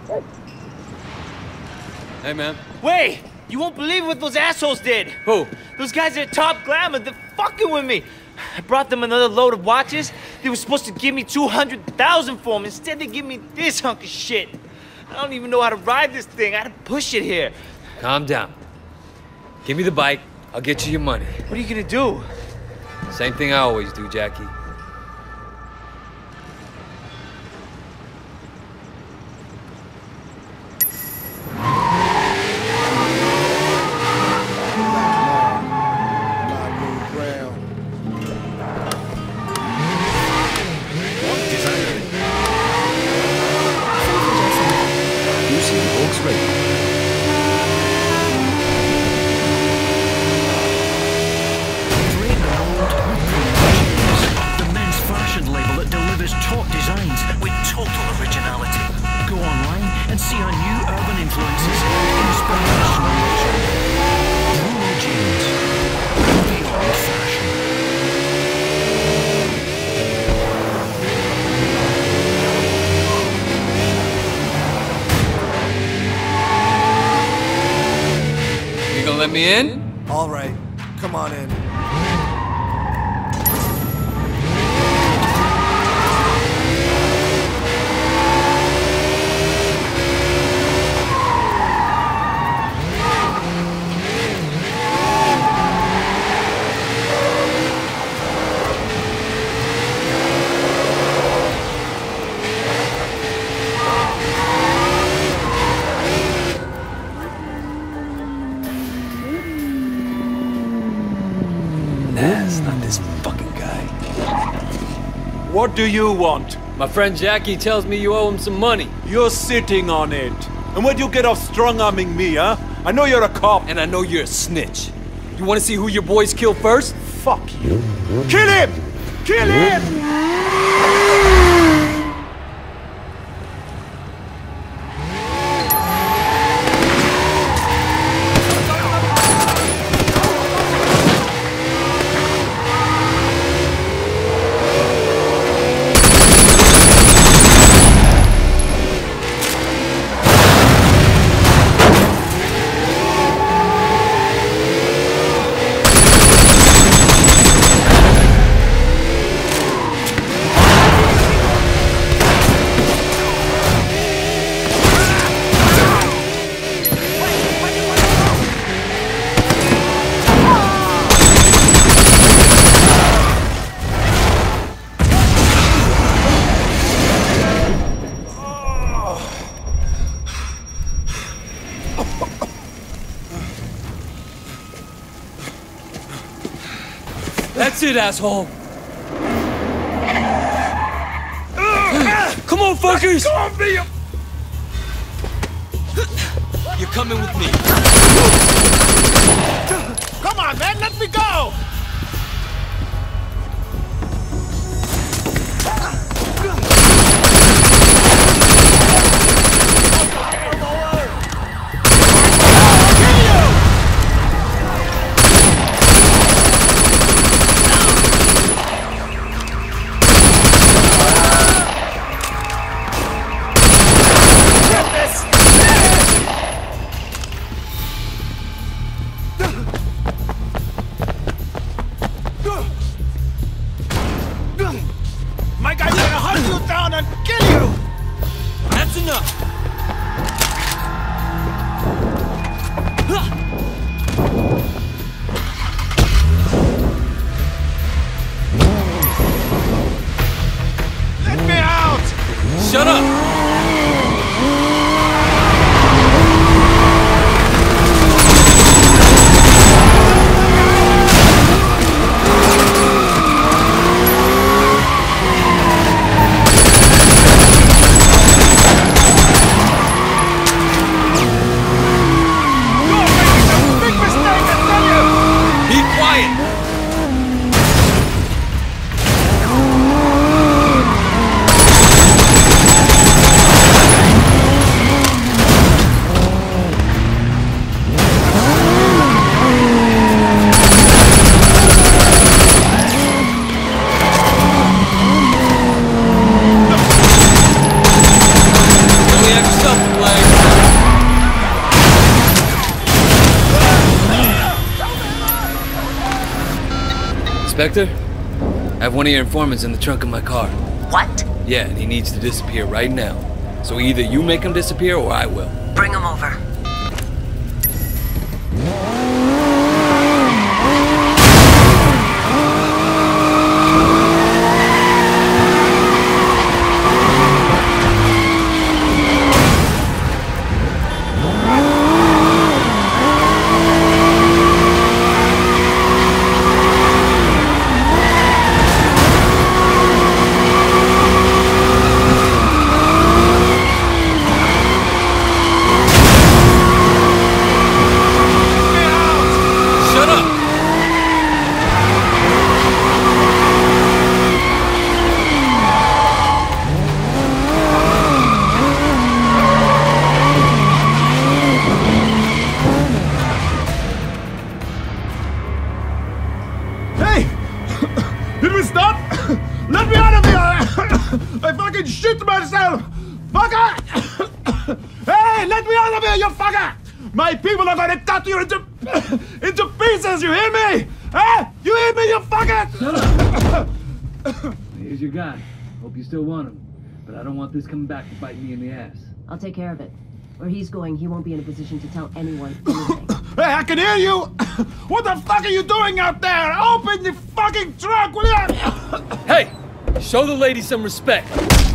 Hey, man. Wait! You won't believe what those assholes did! Who? Those guys at Top Glamour, they're fucking with me! I brought them another load of watches. They were supposed to give me 200,000 for them. Instead, they give me this hunk of shit. I don't even know how to ride this thing. I had to push it here. Calm down. Give me the bike. I'll get you your money. What are you gonna do? Same thing I always do, Jackie. Let me in? All right, come on in. Not this fucking guy. What do you want? My friend Jackie tells me you owe him some money. You're sitting on it. And where'd you get off strong-arming me, huh? I know you're a cop. And I know you're a snitch. You want to see who your boys kill first? Fuck you. Kill him! Kill him! That's it, asshole! Come on, fuckers! You're coming with me. Come on, man, let me go! My guy's gonna hunt you down and kill you! That's enough! Let me out! Shut up! Inspector, I have one of your informants in the trunk of my car. What? Yeah, and he needs to disappear right now. So either you make him disappear or I will. Bring him over. Did we stop? Let me out of here! I fucking shit myself! Fucker! Hey, let me out of here, you fucker! My people are gonna cut you into pieces, you hear me? Huh? You hear me, you fucker? Here's your guy. Hope you still want him. But I don't want this coming back to bite me in the ass. I'll take care of it. Where he's going, he won't be in a position to tell anyone anything. Hey, I can hear you! What the fuck are you doing out there? Open the fucking trunk, will you? Hey! Show the lady some respect.